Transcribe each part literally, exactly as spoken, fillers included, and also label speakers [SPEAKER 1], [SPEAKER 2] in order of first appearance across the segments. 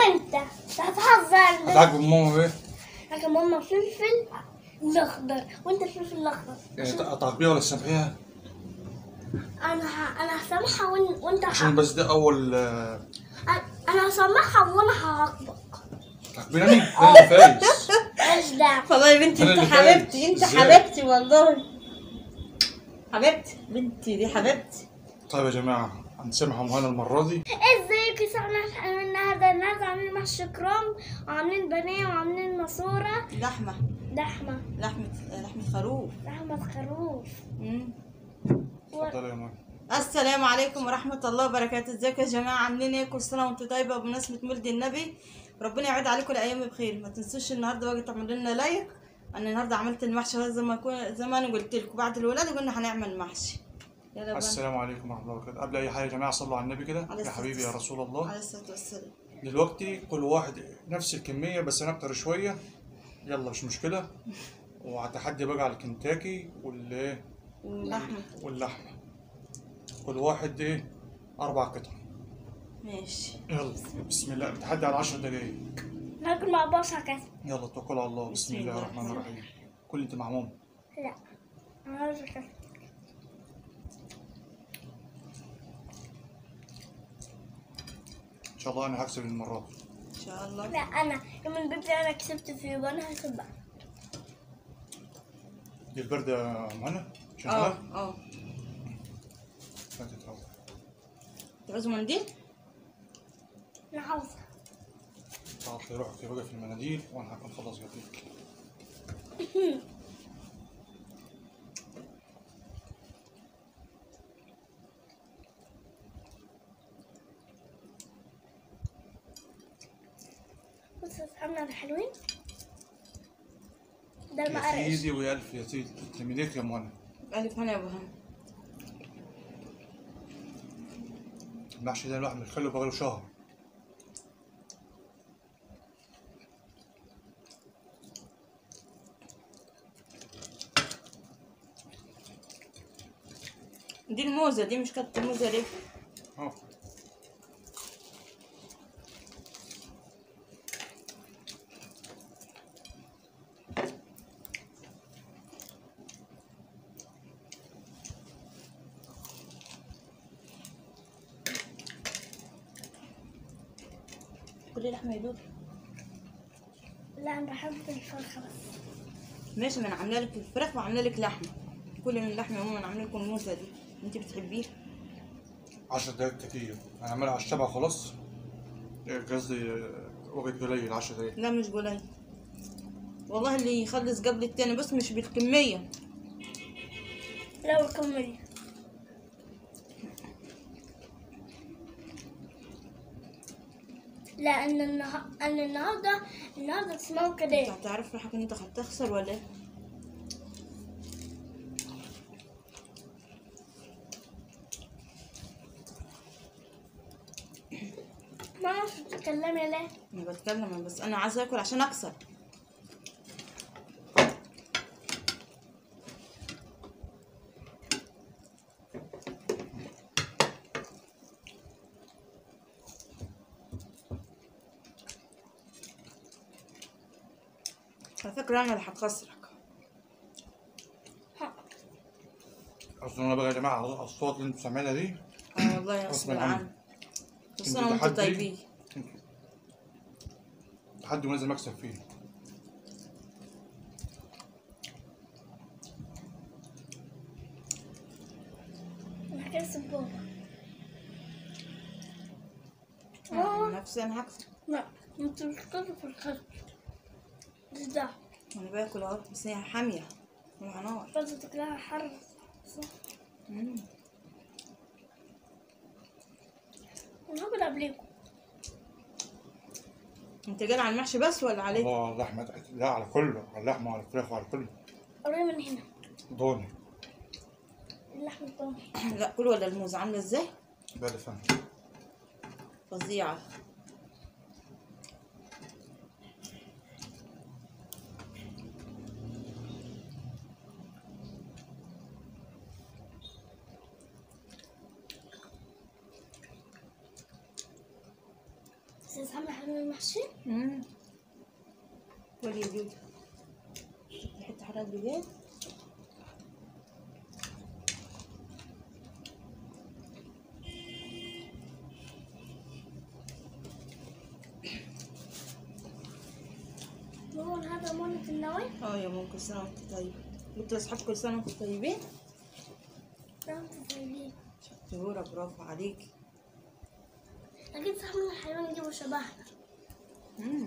[SPEAKER 1] انت هتهزر.
[SPEAKER 2] هتعجب ماما بايه؟
[SPEAKER 1] لكن ماما فلفل الاخضر وانت الفلفل الاخضر.
[SPEAKER 2] يعني هتعاقبيها ولا تسامحيها؟
[SPEAKER 1] انا ه... انا هسامحها وان... وانت
[SPEAKER 2] عشان بس ده اول آه،
[SPEAKER 1] أنا- انا هسامحها وانا هعاقبك.
[SPEAKER 2] تعاقبيني انا اللي فايز.
[SPEAKER 1] ايش دعوه.
[SPEAKER 3] والله يا بنتي
[SPEAKER 2] أنا
[SPEAKER 3] انت
[SPEAKER 2] اللي فايز.
[SPEAKER 3] حبيبتي، انت
[SPEAKER 2] إزاي؟
[SPEAKER 3] حبيبتي والله حبيبتي، بنتي دي حبيبتي.
[SPEAKER 2] طيب يا جماعه هنسامح ام هنا المره دي.
[SPEAKER 1] ازيكم يا سهلا النهارده النهارده عاملين محشي كرنب وعاملين بانيه وعاملين ماسوره
[SPEAKER 3] لحمه
[SPEAKER 1] لحمه
[SPEAKER 3] لحمه لحمه خروف.
[SPEAKER 1] لحمه خروف.
[SPEAKER 3] مم.
[SPEAKER 2] اتفضلي يا ماما.
[SPEAKER 3] السلام عليكم ورحمة الله وبركاته. ازيكم يا جماعة، عاملين ايه؟ كل سنة وانتم طيبة بمناسبة مولد النبي. ربنا يعيد عليكم الأيام بخير. ما تنسوش النهارده بقى تعملوا لنا لايك. أنا النهارده عملت المحشي زي ما كون زي ما أنا قلت لكم، بعد الولادة قلنا هنعمل محشي. يلا بقى.
[SPEAKER 2] السلام عليكم ورحمه الله وبركاته. قبل اي حاجه يا جماعه صلوا على النبي كده
[SPEAKER 3] عليه
[SPEAKER 2] يا
[SPEAKER 3] الصلاة
[SPEAKER 2] حبيبي يا رسول الله.
[SPEAKER 3] عليه الصلاة والسلام.
[SPEAKER 2] دلوقتي كل واحد نفس الكميه بس انا اكتر شويه. يلا مش مشكله. وهتحدي بقى على الكنتاكي والايه
[SPEAKER 3] واللحمة.
[SPEAKER 2] واللحمه. كل واحد ايه اربع قطع.
[SPEAKER 3] ماشي.
[SPEAKER 2] يلا بسم الله. التحدي على عشر دقايق.
[SPEAKER 1] ناكل مع بصل كده.
[SPEAKER 2] يلا توكل على الله. بسم الله الرحمن الرحيم. كل انت مع ماما.
[SPEAKER 1] لا انا عاوز كده.
[SPEAKER 2] ان شاء الله انا هكسب المره دي.
[SPEAKER 3] إن شاء الله.
[SPEAKER 1] لا انا يوم البيت انا كسبت فيه وانا هكسب بقى.
[SPEAKER 2] دي البرد يا ام هنا
[SPEAKER 3] اه
[SPEAKER 2] شغاله؟
[SPEAKER 3] اه.
[SPEAKER 2] فاتت اهو.
[SPEAKER 3] تعوزوا منديل؟
[SPEAKER 1] انا عاوزه.
[SPEAKER 2] تعطي روحك بقى في المناديل وانا هكون خلاص قبلك.
[SPEAKER 1] بص اصحابنا الحلوين ده
[SPEAKER 2] يا
[SPEAKER 1] المقرش.
[SPEAKER 2] سيدي ويا الف يا سيدي تسلمي ليك يا ام هنا.
[SPEAKER 3] ألف هنا يا أبو هنا.
[SPEAKER 2] المحشي ده الواحد مخليه بقاله شهر.
[SPEAKER 3] دي الموزة، دي مش كانت الموزة ليه؟
[SPEAKER 2] اهو.
[SPEAKER 3] كل لحمة يدوب.
[SPEAKER 1] لا انا بحب الفرخه بس.
[SPEAKER 3] ماشي، ما انا عامله لك الفراخ وعامله لك لحمه. كل من اللحمه عموما انا عامله لكم الموزه دي، انت بتحبيها.
[SPEAKER 2] عشر دقايق كتير. انا عمال على الشبع خلاص. قصدي وقت قليل عشر دقايق.
[SPEAKER 3] لا مش قليل والله، اللي يخلص قبل التاني بس مش بالكميه.
[SPEAKER 1] لو كملي لا ان النهارده ان النهارده النهارده تسمعوا
[SPEAKER 3] انت
[SPEAKER 1] كده.
[SPEAKER 3] هتعرف روحك ان انت هتخسر ولا ايه؟
[SPEAKER 1] ما اعرفش تتكلمي ليه.
[SPEAKER 3] انا بتكلم أنا بس انا عايزه اكل عشان اكسب. على فكره انا اللي هتخسرك.
[SPEAKER 2] اصل انا بقى يا جماعه الاصوات اللي انتوا سامعينها دي
[SPEAKER 3] اه والله يا
[SPEAKER 2] غصب
[SPEAKER 3] غصب
[SPEAKER 2] عني.
[SPEAKER 3] عني. كل
[SPEAKER 2] انتوا
[SPEAKER 3] سنه وانتم
[SPEAKER 2] تحدي-
[SPEAKER 3] طيبين.
[SPEAKER 2] تحدي ولازم اكسب فيه.
[SPEAKER 1] انا هكسب بابا.
[SPEAKER 3] انا
[SPEAKER 1] ماما
[SPEAKER 3] عن نفسي انا هكسب.
[SPEAKER 1] لا انتوا مش كده في الخلف. مش ده
[SPEAKER 3] انا باكل اهو بس هي حاميه وعلى نار.
[SPEAKER 1] لازم تاكلها حر صح.
[SPEAKER 3] مم.
[SPEAKER 1] انا هاكل قبليكم.
[SPEAKER 3] انت جاي على المحشي بس ولا عليك؟
[SPEAKER 2] الله اللحمه. لا على كله، على اللحمه وعلى الفراخ وعلى كله.
[SPEAKER 1] قريب من هنا
[SPEAKER 2] ضاني.
[SPEAKER 1] اللحم الضاني.
[SPEAKER 3] لا كل ولا الموزة عاملة ازاي؟
[SPEAKER 2] بالي فهم.
[SPEAKER 3] فظيعة.
[SPEAKER 1] تسمع حلو المحشي؟
[SPEAKER 3] امم ولي جود حتى حرات بجد.
[SPEAKER 1] هو هذا مولد النووي؟
[SPEAKER 3] اه يا ماما كل سنة وانت طيبة. قلت لاصحابك كل سنة وانتم طيبين.
[SPEAKER 1] لا انتوا طيبين.
[SPEAKER 3] شطورة برافو عليكي.
[SPEAKER 1] اكيد صاحبنا الحيوان يجيبوا شبهنا.
[SPEAKER 3] امم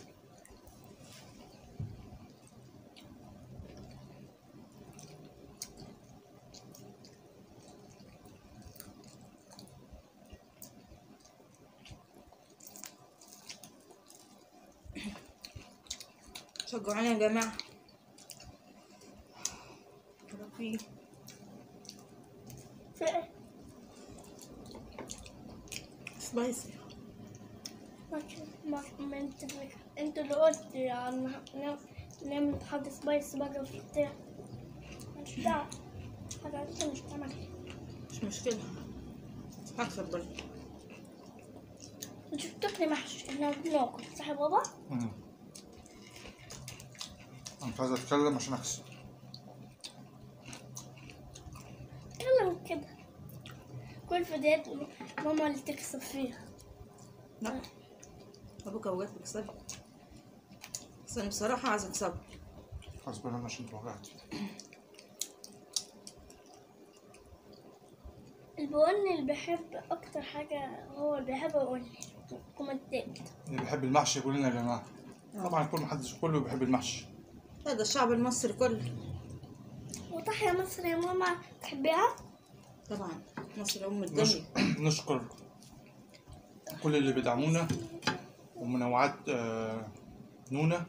[SPEAKER 3] شجعوني يا جماعة. في
[SPEAKER 1] في ايه؟
[SPEAKER 3] سبايسي.
[SPEAKER 1] ما ما ما انت انت اللي قلت يعني نعمل حاجة سبايس بقى في بتاع. مش دعوة. حاجة انت مش تعمل.
[SPEAKER 3] مش مشكلة هكسب برضه.
[SPEAKER 1] انت بتاكلي محشي احنا بناكل صح يا بابا؟
[SPEAKER 2] مم. أنا مش عايز أتكلم عشان أكسب.
[SPEAKER 1] اتكلم كده. كل فيديوهات ماما اللي تكسب فيها.
[SPEAKER 3] لا ابوك اوقات بيكسبك بس انا بصراحة عايزة اكسبك.
[SPEAKER 2] حسبنا الله عشان توجعت.
[SPEAKER 1] البني اللي بيحب اكتر حاجة هو اللي بيحب البني كومنتات.
[SPEAKER 2] اللي بيحب المحشي يقول لنا يا جماعة. طبعا كل محدش كله بيحب المحشي.
[SPEAKER 3] هذا الشعب المصري كله.
[SPEAKER 1] وتحيا مصر يا ماما تحبيها؟
[SPEAKER 3] طبعا مصر ام
[SPEAKER 2] نش...
[SPEAKER 3] الدنيا.
[SPEAKER 2] نشكر كل اللي بيدعمونا ومنوعات آه، نونة.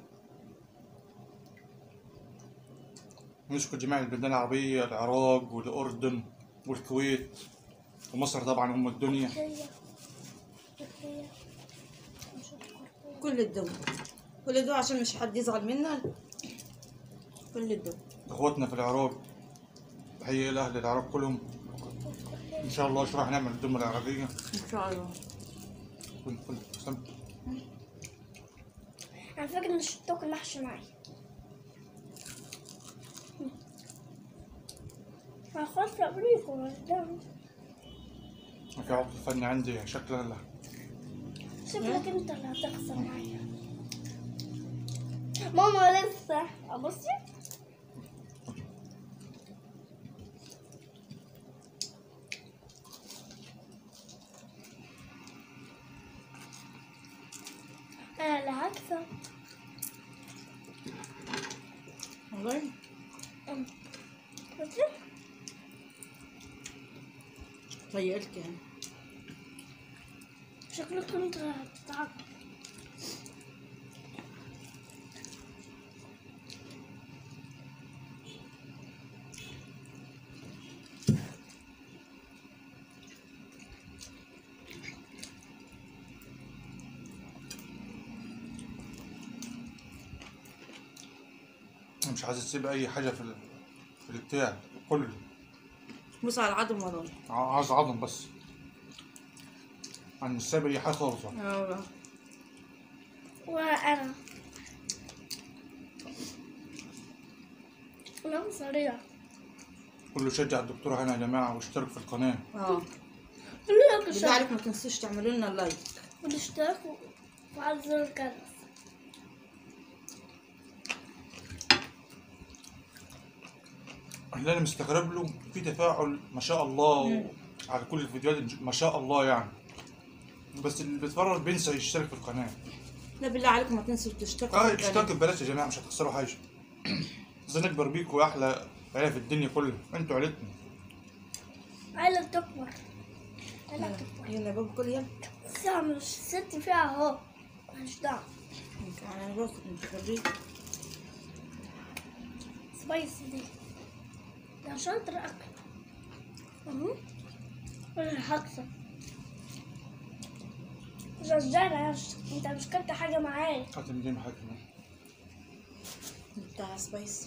[SPEAKER 2] نشكر جميع البلدان العربية، العراق والأردن والكويت ومصر طبعا أم الدنيا.
[SPEAKER 1] تحيا تحيا
[SPEAKER 3] كل الدول كل الدول عشان مش حد يزعل منا. كل الدول
[SPEAKER 2] إخواتنا في العراق، تحية لأهل العراق كلهم. إن شاء الله شو راح نعمل الدم العراقية.
[SPEAKER 3] ان شاء الله.
[SPEAKER 2] كل كل سم.
[SPEAKER 1] على فكرة مش تاكل محشي معي. هاخد فابريكو قدام.
[SPEAKER 2] في عقد فني عندي شكلا له.
[SPEAKER 1] شكلك انت اللي هتخسر معايا. ماما لسه ابصي. انا اللي هكسب.
[SPEAKER 3] والله
[SPEAKER 1] أم. بصي
[SPEAKER 3] طيقلك يعني.
[SPEAKER 1] شكلك انت هتتعب.
[SPEAKER 2] مش عايز تسيب أي حاجة في ال- في البتاع كله.
[SPEAKER 3] بص على العظم ورانا.
[SPEAKER 2] ع- عايز عظم بس. عن السابق أي حاجة خالص.
[SPEAKER 3] اه
[SPEAKER 1] وانا انا سريع.
[SPEAKER 2] كله شجع الدكتورة هنا يا جماعة واشترك في القناة.
[SPEAKER 3] اه
[SPEAKER 1] خلي لك
[SPEAKER 3] بالله
[SPEAKER 1] الشرط
[SPEAKER 3] عليك ما تنسوش تعملوا لنا لايك.
[SPEAKER 1] والاشتراك وفعل زر الجرس.
[SPEAKER 2] اللي انا مستغرب له في تفاعل ما شاء الله
[SPEAKER 3] مم.
[SPEAKER 2] على كل الفيديوهات ما شاء الله يعني. بس اللي بيتفرج بينسى يشترك في القناة.
[SPEAKER 3] لا بالله عليكم ما تنسوا تشتركوا
[SPEAKER 2] اه
[SPEAKER 3] في القناة.
[SPEAKER 2] اشترك ببلاش يا جماعة مش هتخسروا حاجة. عايزين نكبر بيكوا احلى عيلة في الدنيا كلها، انتوا عيلتنا.
[SPEAKER 1] عيلة تكبر. عيلة تكبر.
[SPEAKER 3] يلا يا بابا كل يلا.
[SPEAKER 1] الساعة مش ست فيها اهو. مش دعوة.
[SPEAKER 3] انا باخد انت خريج.
[SPEAKER 1] سبايسي دي. ده شاطر اكل. اهو. انا هكسب. رجالة انت مش كلت حاجة معايا.
[SPEAKER 2] هات ميتين حاجة.
[SPEAKER 3] بتاع سبايسي.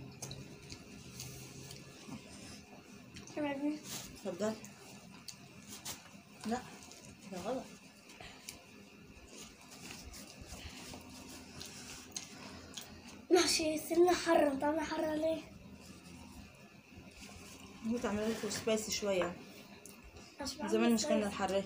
[SPEAKER 1] كمان
[SPEAKER 3] اتفضل. لا ده غلط.
[SPEAKER 1] المحشي سنة حرة، طعمها حرة ليه؟
[SPEAKER 3] هو تعمل لكم سبايسي شويه،
[SPEAKER 1] عشان
[SPEAKER 3] زمان مش كنا الحريه.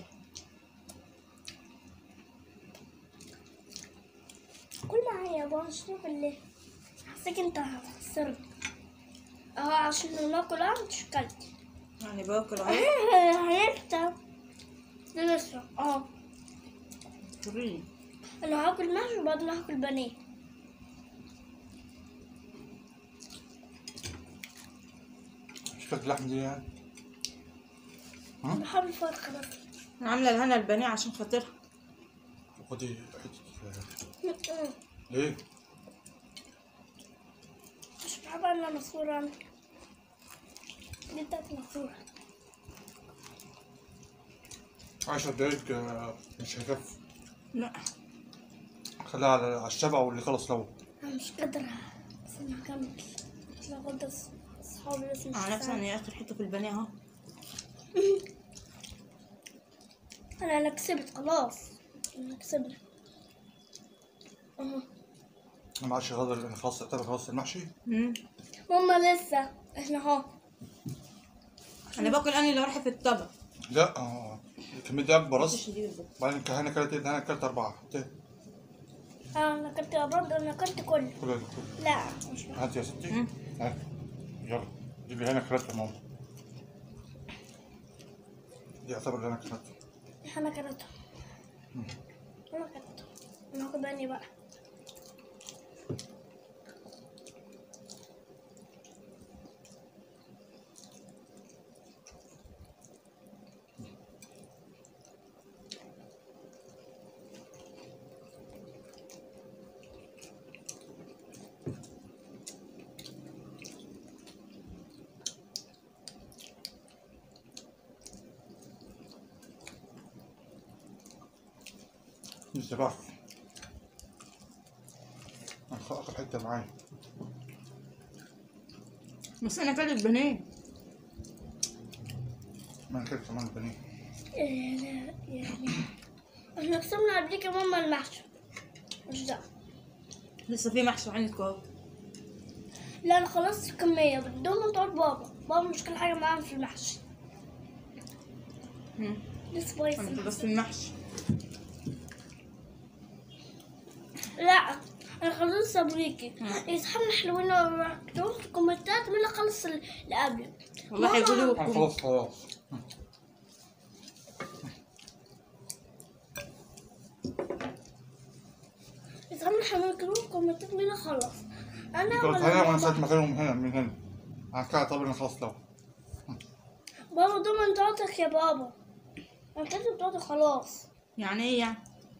[SPEAKER 1] كل معايا يا بابا شوف اللي حسيت انت هتخسرني اهو عشان ناكل. اه مش كلت
[SPEAKER 3] يعني باكل اهو.
[SPEAKER 1] هيكتب ده لسه اه.
[SPEAKER 3] وريني.
[SPEAKER 1] انا هاكل محشي وبعدين هاكل بانيه.
[SPEAKER 2] مش كانت اللحم دي يعني؟
[SPEAKER 1] انا بحب الفرخة بس.
[SPEAKER 3] انا عامله لهنا البانيه عشان خاطرها.
[SPEAKER 2] خدي حتة. ليه؟
[SPEAKER 1] مش بحب انا مصورة انا. دي بتاعت مصورة.
[SPEAKER 2] عشر دقايق آه، مش هيكفي.
[SPEAKER 3] لا
[SPEAKER 2] خليها على على الشبع واللي خلص لو.
[SPEAKER 1] انا مش قادرة بس انا هكمل عشان اخد اصحابي بس مش
[SPEAKER 3] انا نفسي
[SPEAKER 1] سهل.
[SPEAKER 3] اني اخر حته في البانيه اهو.
[SPEAKER 1] انا انا كسبت خلاص. انا كسبنا اهو.
[SPEAKER 2] انا ما عادش غادر انا خلاص اعتبر خلاص المحشي.
[SPEAKER 3] امم
[SPEAKER 1] ماما لسه احنا اهو.
[SPEAKER 3] انا باكل اني اللي رايحه في الطبق.
[SPEAKER 2] لا اه الكمية دي اكبر
[SPEAKER 3] مش
[SPEAKER 2] اصلا.
[SPEAKER 3] دي بالظبط.
[SPEAKER 2] بعدين هنا كلت هنا كلت اربعة. هات
[SPEAKER 1] انا اكلت برضه انا اكلت كله.
[SPEAKER 2] كل
[SPEAKER 1] لا مش بحب.
[SPEAKER 2] هات يا ستي.
[SPEAKER 3] مم.
[SPEAKER 2] هات يلا جيبي هنا كلت يا ماما. دي يعتبر هنا كلت.
[SPEAKER 1] انا كلتهم. انا كلتهم. انا هاخد باني بقى.
[SPEAKER 2] لسه بعرف. اخر حتة معايا.
[SPEAKER 3] بس انا اكلت بانيه.
[SPEAKER 2] ما انا كلت كمان البانيه.
[SPEAKER 1] إيه لا يعني احنا كسبنا قبليك يا ماما المحشي. مش ده.
[SPEAKER 3] لسه في محشي عندك اهو.
[SPEAKER 1] لا انا خلصت الكمية بدون تقعد بابا. بابا مش كل حاجة معاهم في المحشي.
[SPEAKER 3] امم
[SPEAKER 1] لسه بايظ.
[SPEAKER 3] انا خلصت المحشي.
[SPEAKER 1] لا انا خلصت صبريكي. يصحبنا حلوين وكتبوا في الكومنتات مين اللي خلص اللي قبله.
[SPEAKER 3] والله
[SPEAKER 1] ماما.
[SPEAKER 3] هيقولوا
[SPEAKER 2] انا خلاص خلاص.
[SPEAKER 1] يصحبنا حلوين يكتبوا في الكومنتات مين اللي خلص. انا
[SPEAKER 2] قلت
[SPEAKER 1] ولا
[SPEAKER 2] هنا وانا
[SPEAKER 1] بابا.
[SPEAKER 2] ساعة مكانهم هنا من هنا. انا كده اعتبر اني خلاص لو.
[SPEAKER 1] بابا دوما بتاعتك يا بابا. انا كنت بتاعتك خلاص.
[SPEAKER 3] يعني ايه يعني؟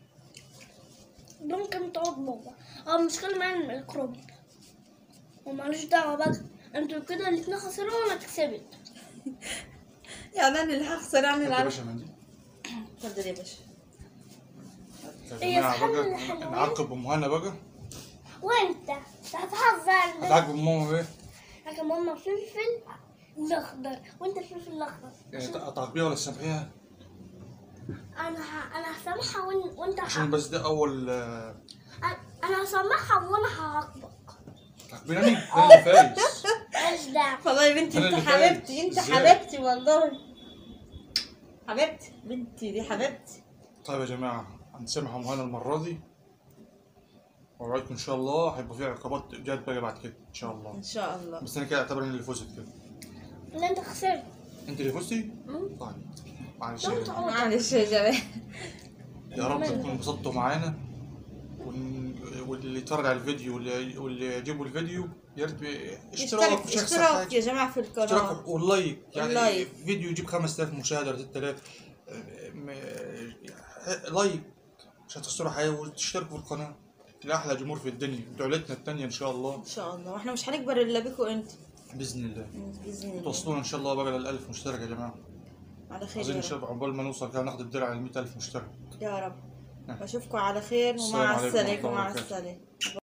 [SPEAKER 1] ممكن تقعد بابا. اه المشكلة معايا الميكروب. ومالوش دعوة بقى. انتوا كده الاتنين خسروا وانا كسبت.
[SPEAKER 3] يعني انا اللي هخسر يعني
[SPEAKER 2] هات يا
[SPEAKER 3] العرب.
[SPEAKER 2] باشا منديل.
[SPEAKER 3] اتفضل يا باشا.
[SPEAKER 2] يا
[SPEAKER 1] هي
[SPEAKER 2] جماعة
[SPEAKER 1] صحابنا
[SPEAKER 2] بقى
[SPEAKER 1] الحلوين.
[SPEAKER 2] نعاقب ام هنا بقى.
[SPEAKER 1] وانت هتهزر.
[SPEAKER 2] هتعاقب ام ماما بايه؟
[SPEAKER 1] لكن ماما فلفل الاخضر وانت الفلفل الاخضر.
[SPEAKER 2] يعني تعاقبيها ولا تسامحيها؟
[SPEAKER 1] انا ه... انا هسامحها وان... وانت
[SPEAKER 2] عشان
[SPEAKER 1] ه...
[SPEAKER 2] بس ده اول آه،
[SPEAKER 1] انا هسامحها وانا هعاقبك.
[SPEAKER 2] تعاقبيني انا اللي فايز.
[SPEAKER 1] ايش ده؟
[SPEAKER 3] والله يا بنتي
[SPEAKER 2] أنا
[SPEAKER 3] انت
[SPEAKER 2] اللي فايز.
[SPEAKER 3] حبيبتي، انت
[SPEAKER 2] إزاي؟
[SPEAKER 3] حبيبتي والله. حبيبتي بنتي دي حبيبتي.
[SPEAKER 2] طيب يا جماعة هنسامح ام هنا المرة دي. ورايكم ان شاء الله هيبقى في عقابات جد بقى بعد كده ان شاء الله.
[SPEAKER 3] ان شاء الله.
[SPEAKER 2] بس انا كده اعتبر اني اللي فزت كده.
[SPEAKER 1] اللي انت خسرت.
[SPEAKER 2] انت اللي فزتي؟
[SPEAKER 1] مم.
[SPEAKER 2] طيب معلش
[SPEAKER 1] دول
[SPEAKER 2] يا
[SPEAKER 1] تعود.
[SPEAKER 3] معلش يا جماعه.
[SPEAKER 2] يا رب تكونوا انبسطتوا معانا. ون- واللي يتفرج على الفيديو واللي واللي يعجبه الفيديو يا ريت اشتراك
[SPEAKER 3] اشترك
[SPEAKER 2] مش هيخسر
[SPEAKER 3] اشتراك
[SPEAKER 2] حاجة.
[SPEAKER 3] يا جماعه في القناه.
[SPEAKER 2] اشتراك واللايك يعني
[SPEAKER 3] واللايك.
[SPEAKER 2] فيديو يجيب خمسة آلاف مشاهدة ولا ستة آلاف. م- لايك مش هتخسروا حاجة وتشتركوا في القناة لأحلى جمهور في الدنيا دولتنا التانية إن شاء الله
[SPEAKER 3] ان شاء الله واحنا مش هنكبر الا بيكوا انت.
[SPEAKER 2] بإذن الله.
[SPEAKER 3] باذن الله.
[SPEAKER 2] توصلونا إن شاء الله بقى للألف مشترك يا جماعة.
[SPEAKER 3] على خير
[SPEAKER 2] عايزين
[SPEAKER 3] يا
[SPEAKER 2] نشوف
[SPEAKER 3] رب.
[SPEAKER 2] عقبال ما نوصل كده ناخد الدرع على مية ألف مشترك.
[SPEAKER 3] يا رب.
[SPEAKER 2] نعم.
[SPEAKER 3] اشوفكم على خير
[SPEAKER 2] السلام
[SPEAKER 3] ومع
[SPEAKER 2] عليكم ورحمة
[SPEAKER 3] السلامه
[SPEAKER 2] الله
[SPEAKER 3] ومع
[SPEAKER 2] وبركاته.
[SPEAKER 3] السلامه.